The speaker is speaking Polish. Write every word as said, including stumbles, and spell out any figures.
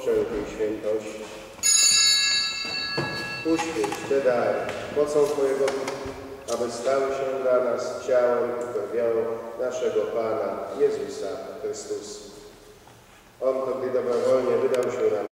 wszelkiej świętości. Uświęć te dary mocą Twojego Ducha, aby stały się dla nas ciałem i krwią naszego Pana Jezusa Chrystusa. On to, gdy dobrowolnie wydał się nam